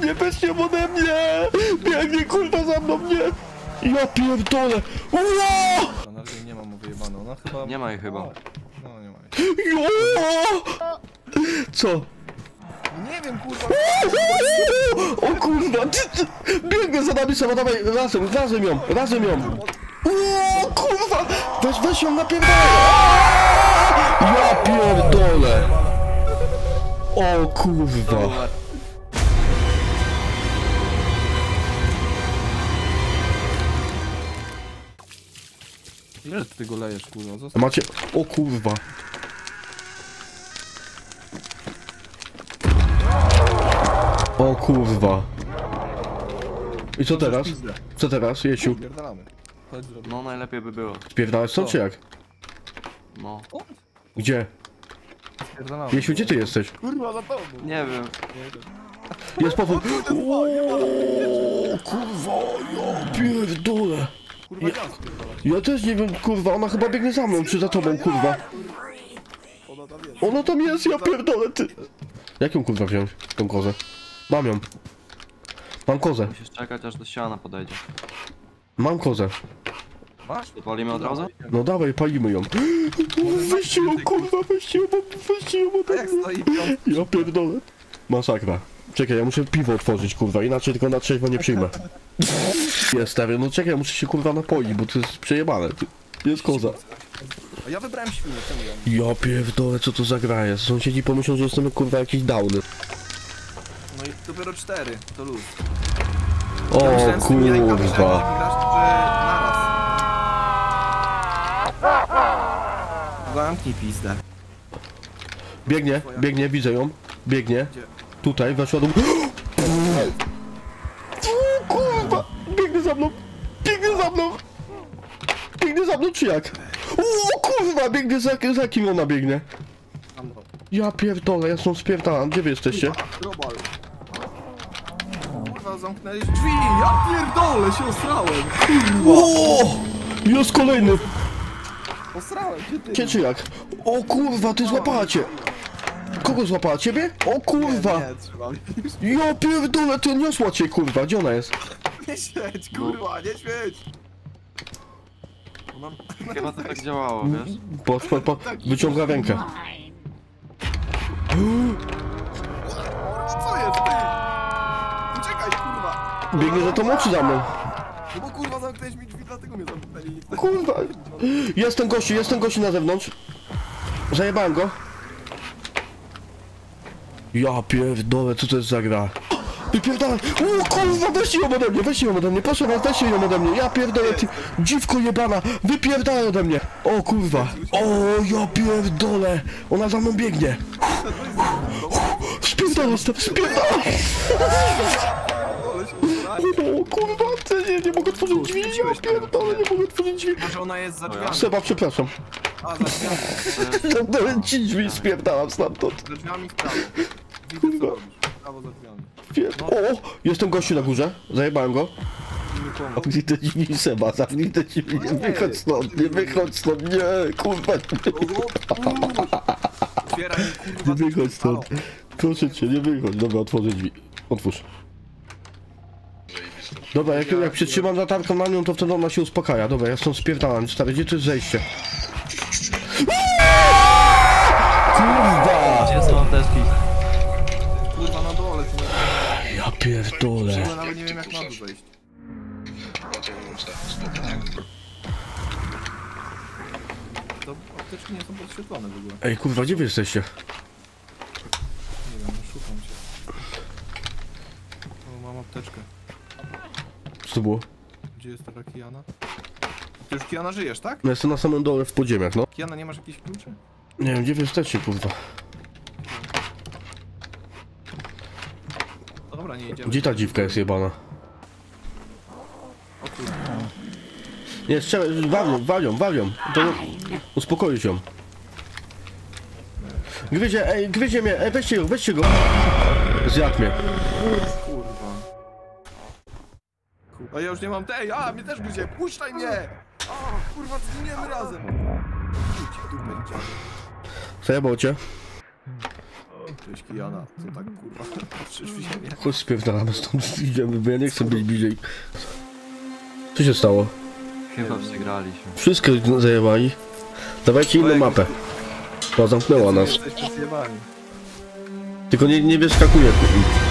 weźcie ode mnie! Biegnie kurwa za mną, nie! Ja pierdolę! Uaa! Na razie nie mam wyjebane, ona chyba... Nie ma jej chyba. No nie ma jej. Uaa! Co? Nie wiem kurwa! O kurwa! Biegnę za nami sama, dawaj, razem ją! O kurwa! Weź ją napierdolę! Ja pierdolę! O kurwa! Ile ty tego lejesz kurwa? Zostaw. Macie... O kurwa! O kurwa! I co teraz? Co teraz, Jesiu? Pierdalamy. Chodź zrobię. No najlepiej by było. Spierdalać stąd czy jak? No. Gdzie? Pierdalamy. Jesiu, gdzie ty jesteś? Kurwa za tobą. Nie wiem. Jest powód. Kurwa, ja pierdolę. Kurwa ja spierdalać. Ja też nie wiem, kurwa, ona chyba biegnie za mną, czy za tobą, kurwa. Ona tam jest. Ona tam jest, ja pierdolę, ty. Jak ją kurwa wziąć, tą kozę? Mam ją. Mam kozę. Musisz czekać aż do ściana podejdzie. Mam kozę. Masz? Palimy od razu? No dawaj, palimy ją. Weźcie ją, kurwa, weźcie ją A jak stoi piąt? Ja pierdolę. Masakra. Czekaj, ja muszę piwo otworzyć, kurwa, inaczej tylko na trzeźwo nie przyjmę. Jest, stary, no czekaj, ja muszę się kurwa napoić, bo to jest przejebane. Jest koza. A ja wybrałem świnię, czemu ją? Ja pierdolę, co to za gra jest. Sąsiedzi pomyślą, że jestem kurwa jakiś downy. No i dopiero 4, to luz. O kurwa. Zamknij pizdę. Biegnie, widzę ją. Biegnie. Gdzie? Tutaj, weszła do... O kurwa! Biegnie za mną, czy jak? O kurwa, biegnie za kim ona biegnie? Ja pierdolę, ja stąd spierdalam. Gdzie wy jesteście? Robal. Kurwa, zamknęli drzwi! Ja pierdolę, się osrałem! O! Jest kolejny! Osrałem się, ty! Gdzie czy jak? O kurwa, ty złapała cię! Kogo złapała? Ciebie? O kurwa! Nie, trzeba mnie. Ja pierdolę, to niosła cię kurwa, gdzie ona jest? Nie świeć, kurwa, nie świeć! Ona... Chyba to tak działało, wiesz? Wyciąga rękę. Co jest, ty? Uciekaj, kurwa! Biegnie za tą oczy za mną. No bo kurwa zamknęłeś mi drzwi, dlatego mnie zamknęli. Kurwa. Jest ten gościu na zewnątrz. Zajebałem go. Ja pierdolę, co to jest za gra? Wypierdalaj! O kurwa, weźcie ją ode mnie, proszę was, weźcie ją ode mnie, ja pierdolę, ty dziwko jebana, wypierdalaj ode mnie! O kurwa, o ja pierdolę, ona za mną biegnie! Spierdolę, spierdolę! O kurwa, nie mogę otworzyć drzwi, ja pierdolę, nie mogę otworzyć drzwi! Może ona jest za drzwiami. Seba, przepraszam. A, za drzwiami. Dałem ci drzwi, spierdalam stamtąd. Za drzwiami w prawo. Widzę, co robisz. W prawo za drzwiami. O, jest ten gościu na górze, zajebałem go. Nikomu. Zamknij te drzwi, Seba, zamknij te drzwi, nie wychodź stąd, nie, kurwa. Otwieraj, kurwa, Nie wychodź stąd, proszę cię, nie wychodź, dobra, otworzę drzwi, otwórz. Dobra, jak przytrzymam latarkę na nią, to wtedy ona się uspokaja, dobra, ja stąd spierdalam, stary, gdzie to jest zejście? Kurwa! Gdzie są apteczki? kurwa na dole, ty nie... Ja pierdolę. Ja nawet nie wiem jak na dół zejść. To apteczki nie są podświetlone w ogóle. Ej, kurwa, gdzie wy jesteście? Nie wiem, no szukam cię. O, mam apteczkę. Co to było? Gdzie jest taka Kiana? Ty już Kiana żyjesz, tak? No jestem na samym dole w podziemiach, no. Kiana, nie masz jakichś kluczy? Nie wiem, gdzie wy jesteście, kurwa. Dobra, nie idziemy. Gdzie ta dziwka jest jebana? O kurwa. Nie, strzelaj, walią. To uspokoić ją. Gryzie mnie, weźcie go. Zjadł mnie. Kurwa. A ja już nie mam tej, mnie też gryzie, puszczaj mnie! Kurwa, zginiemy razem! Idź, dupę, idź. Zajebał cię. Cześć Kijana, co tak kurwa patrzysz w ziemię? Chodź spierdalamy stąd, idziemy, bo ja nie chcę być bliżej. Co się stało? Chyba przegraliśmy. Wszystko zajebali. Dawajcie inną mapę. O, zamknęła nas. Jesteśmy zjebani. Tylko nie wyskakuje.